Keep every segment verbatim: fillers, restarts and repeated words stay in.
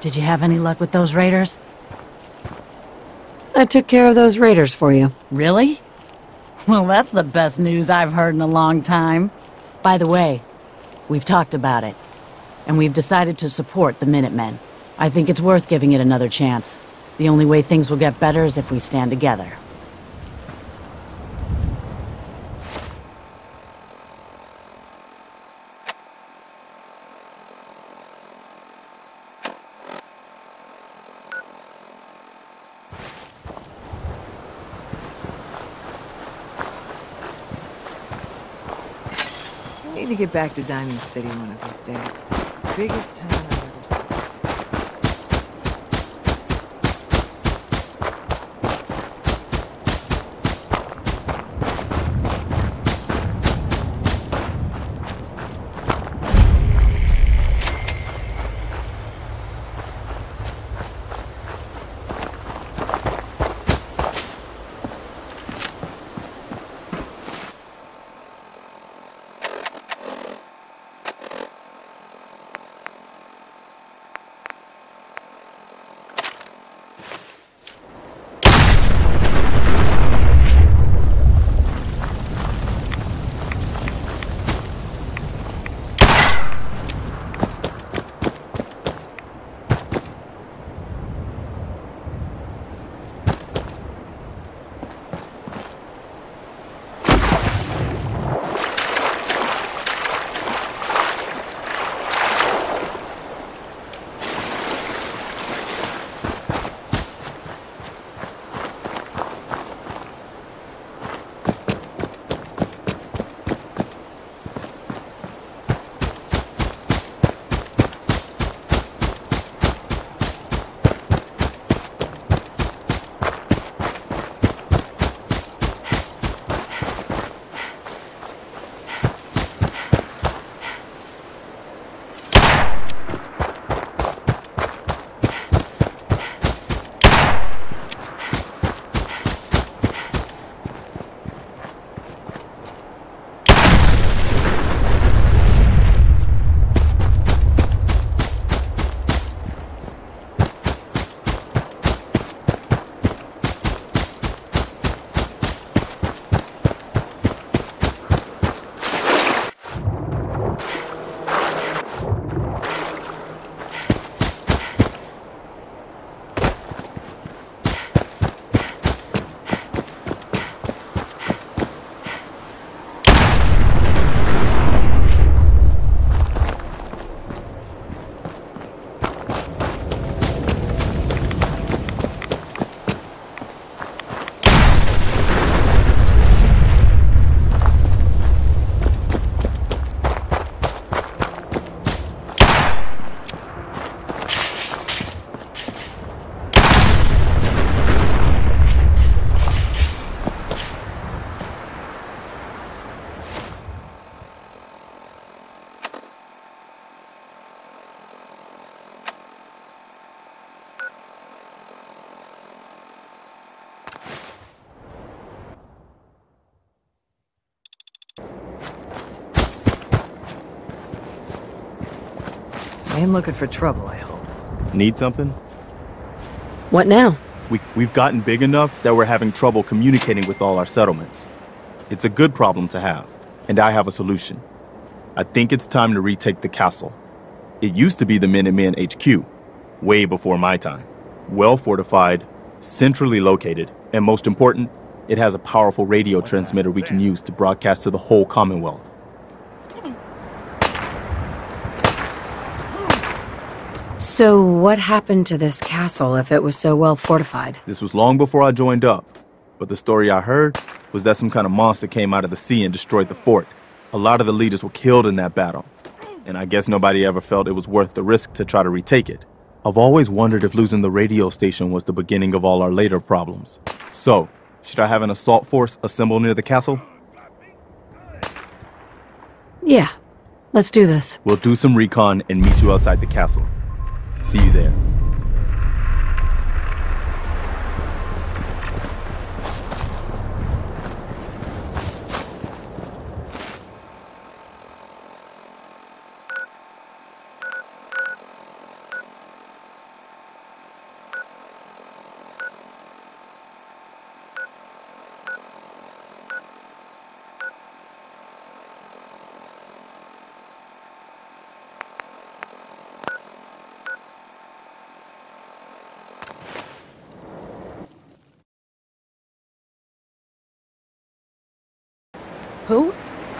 Did you have any luck with those raiders? I took care of those raiders for you. Really? Well, that's the best news I've heard in a long time. By the way, we've talked about it, and we've decided to support the Minutemen. I think it's worth giving it another chance. The only way things will get better is if we stand together. I need to get back to Diamond City one of these days. Biggest town I've ever seen. I ain't looking for trouble, I hope. Need something? What now? We, we've gotten big enough that we're having trouble communicating with all our settlements. It's a good problem to have, and I have a solution. I think it's time to retake the castle. It used to be the Minutemen H Q, way before my time. Well fortified, centrally located, and most important, it has a powerful radio transmitter we can use to broadcast to the whole Commonwealth. So what happened to this castle if it was so well fortified? This was long before I joined up, but the story I heard was that some kind of monster came out of the sea and destroyed the fort. A lot of the leaders were killed in that battle, and I guess nobody ever felt it was worth the risk to try to retake it. I've always wondered if losing the radio station was the beginning of all our later problems. So, should I have an assault force assemble near the castle? Yeah, let's do this. We'll do some recon and meet you outside the castle. See you there. Who?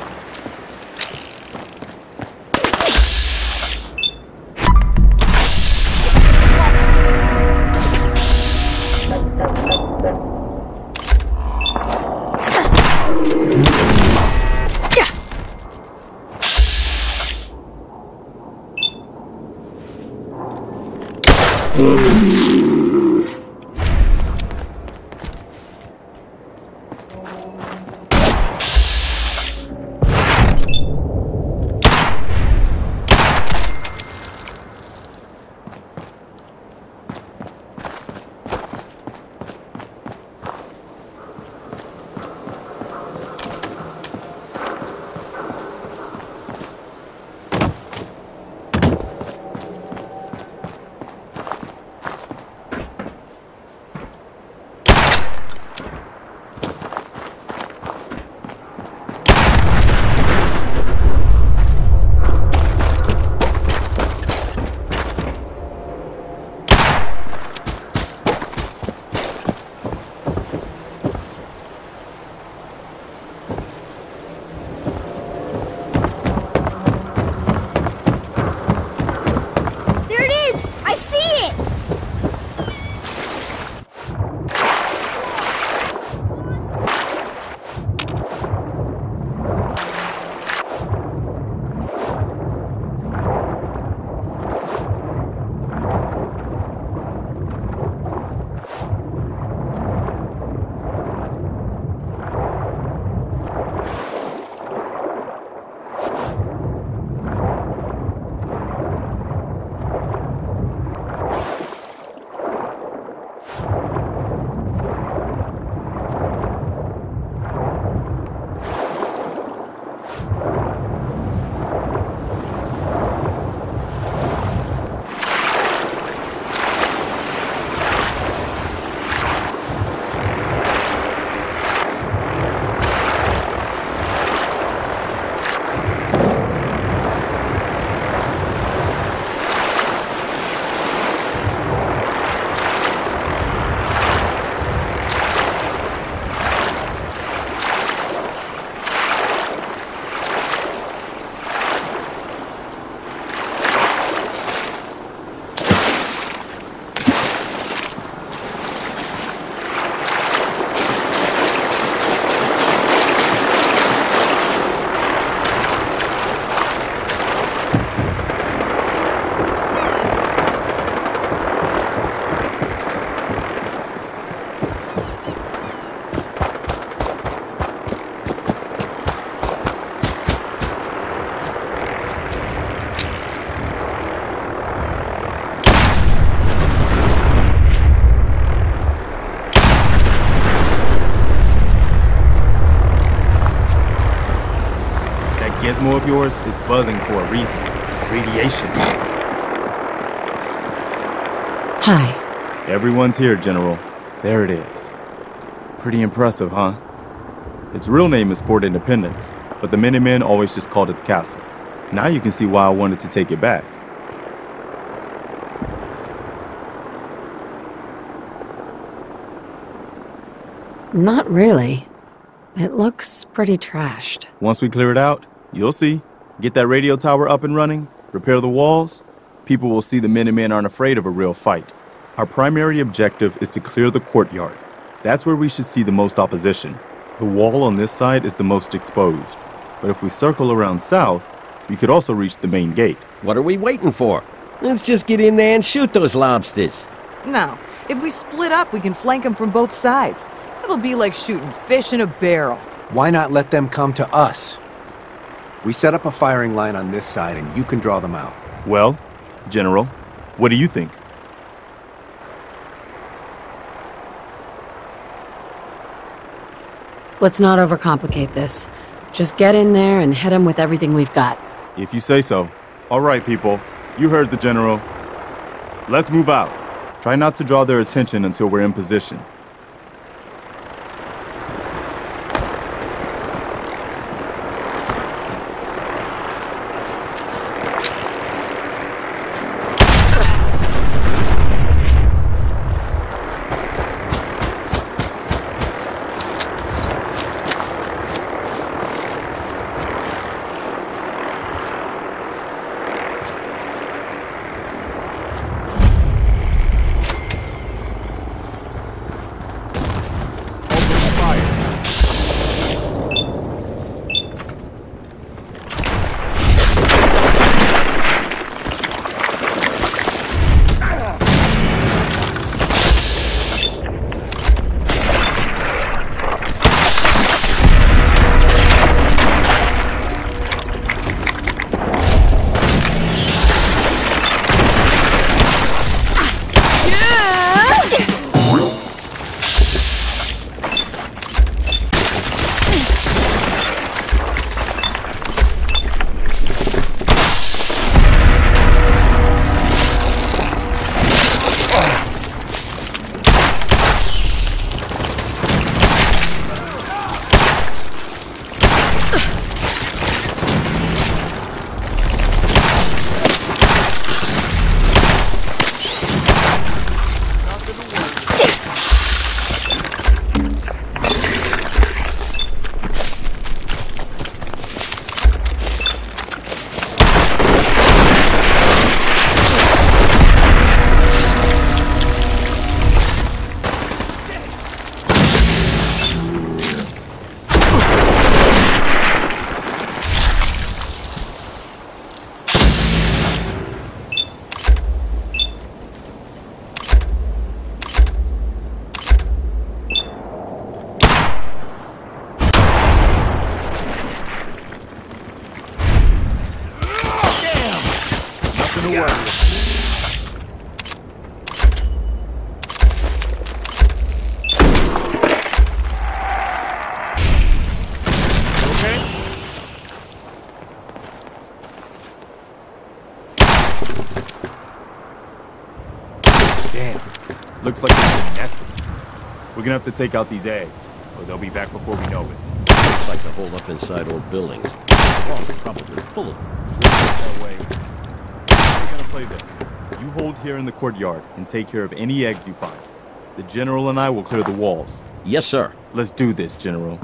Gizmo of yours is buzzing for a reason. Radiation. Hi. Everyone's here, General. There it is. Pretty impressive, huh? Its real name is Fort Independence, but the Minutemen always just called it the castle. Now you can see why I wanted to take it back. Not really. It looks pretty trashed. Once we clear it out, you'll see. Get that radio tower up and running, repair the walls. People will see the Minutemen aren't afraid of a real fight. Our primary objective is to clear the courtyard. That's where we should see the most opposition. The wall on this side is the most exposed. But if we circle around south, we could also reach the main gate. What are we waiting for? Let's just get in there and shoot those lobsters. No. If we split up, we can flank them from both sides. It'll be like shooting fish in a barrel. Why not let them come to us? We set up a firing line on this side and you can draw them out. Well, General, what do you think? Let's not overcomplicate this. Just get in there and hit them with everything we've got. If you say so. All right, people. You heard the General. Let's move out. Try not to draw their attention until we're in position. Damn. Looks like they're getting nested. We're gonna have to take out these eggs, or they'll be back before we know it. Looks like to hold up inside old buildings. Oh, probably full of them. That way. We're gonna play this. You hold here in the courtyard and take care of any eggs you find. The General and I will clear the walls. Yes, sir. Let's do this, General.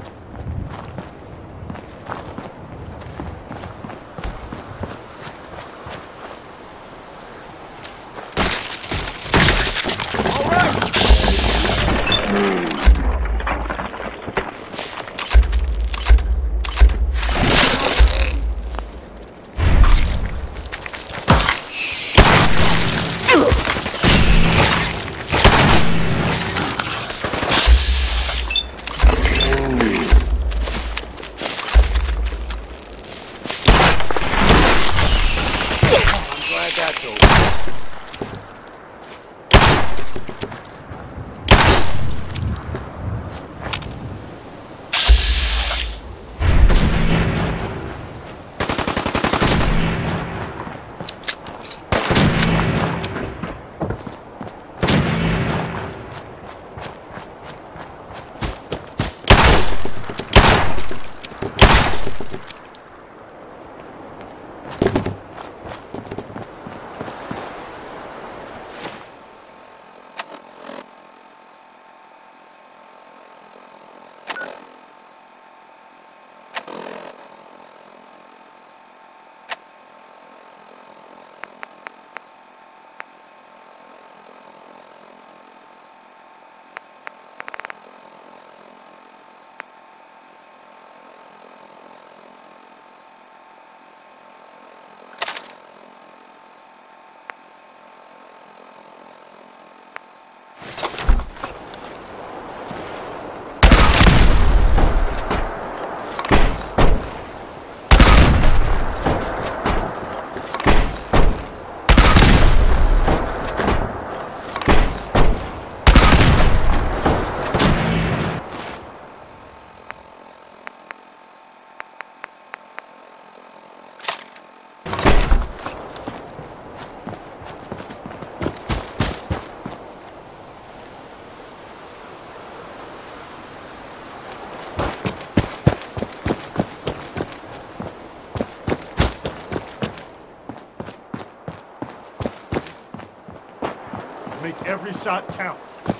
Make every shot count.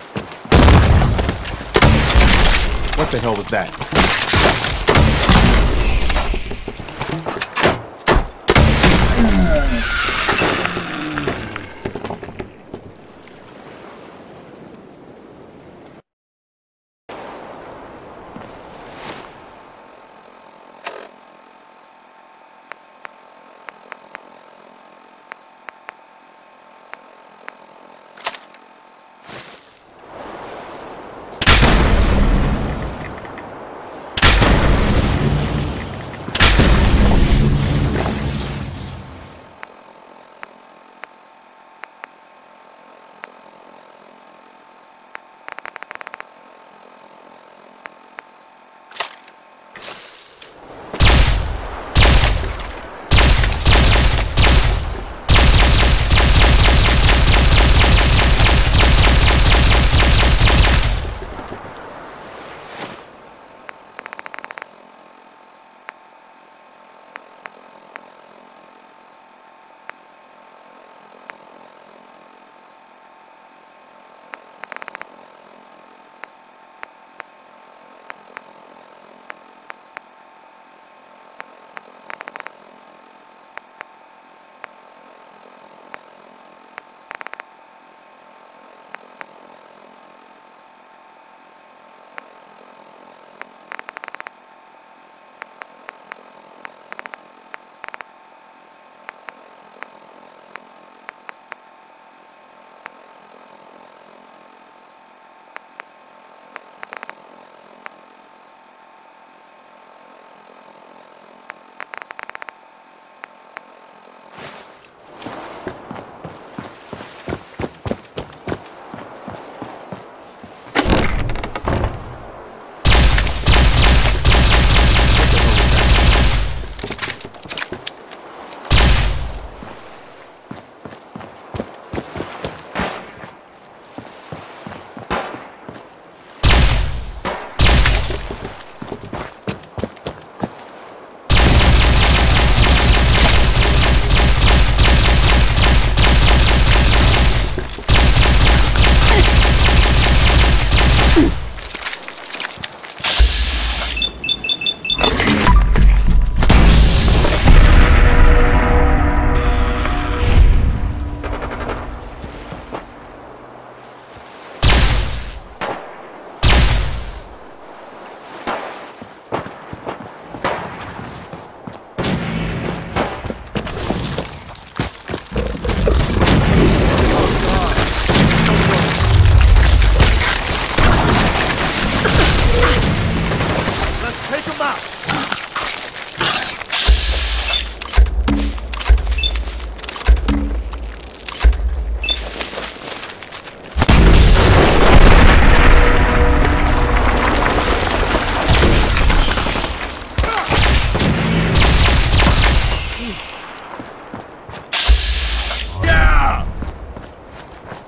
What the hell was that?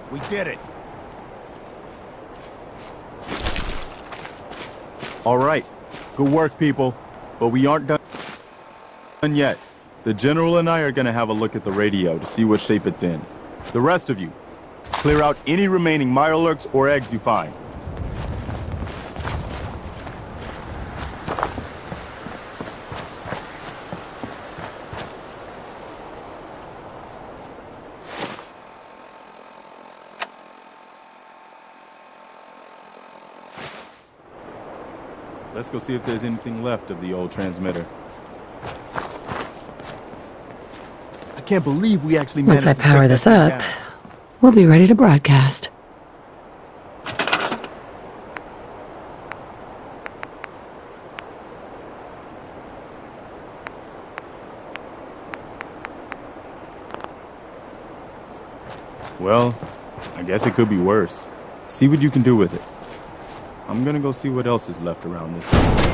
We did it. All right. Good work, people. But we aren't done yet. The General and I are gonna have a look at the radio to see what shape it's in. The rest of you, clear out any remaining Mirelurks or eggs you find. Let's go see if there's anything left of the old transmitter. I can't believe we actually managed Once I to shut power that this thing up, down. we'll be ready to broadcast. Well, I guess it could be worse. See what you can do with it. I'm gonna go see what else is left around this.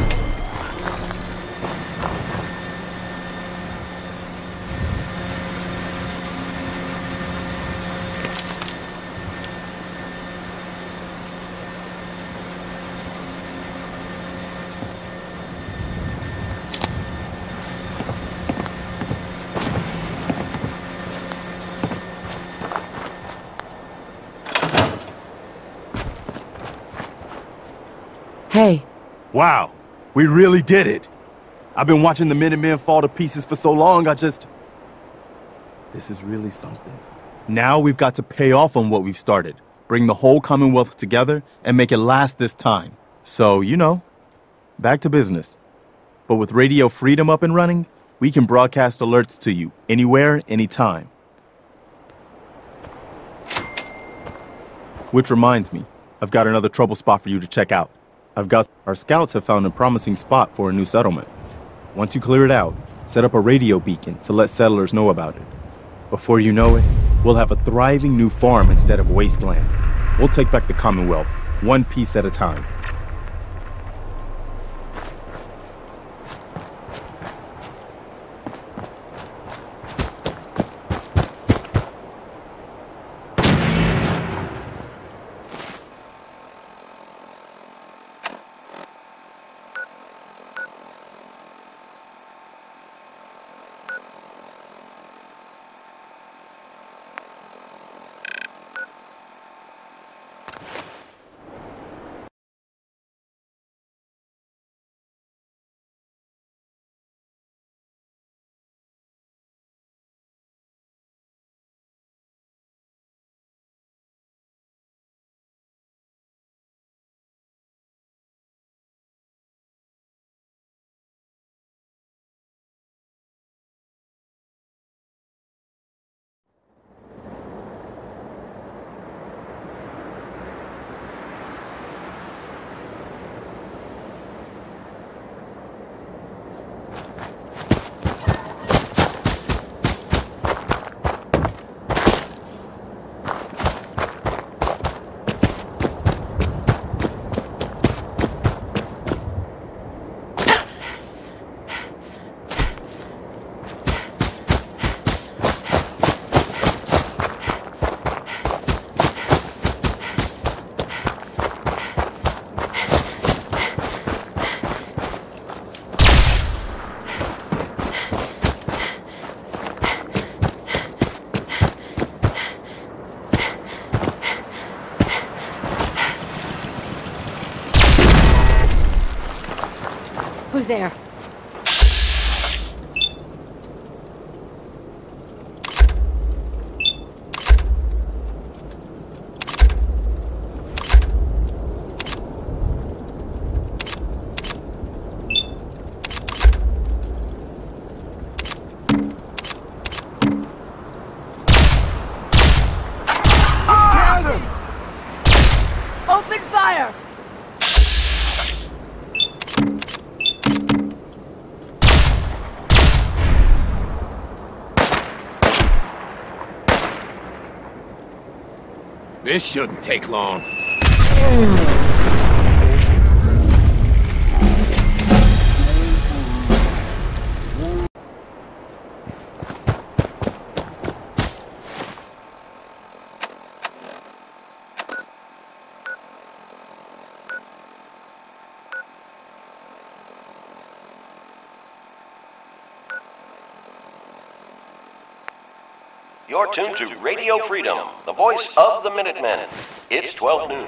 Hey, Wow, we really did it. I've been watching the Minutemen fall to pieces for so long, I just... This is really something. Now we've got to pay off on what we've started, bring the whole Commonwealth together, and make it last this time. So, you know, back to business. But with Radio Freedom up and running, we can broadcast alerts to you, anywhere, anytime. Which reminds me, I've got another trouble spot for you to check out. I've got... Our scouts have found a promising spot for a new settlement. Once you clear it out, set up a radio beacon to let settlers know about it. Before you know it, we'll have a thriving new farm instead of wasteland. We'll take back the Commonwealth, one piece at a time. who's there? Open fire! This shouldn't take long. You're tuned to Radio Freedom, the voice of the Minutemen. It's twelve noon.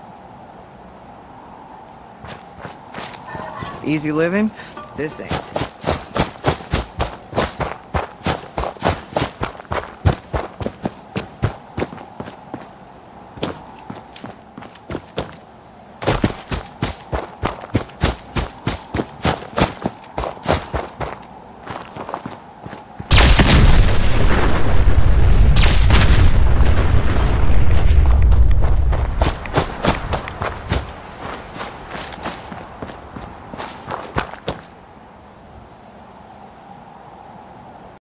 Easy living? This ain't.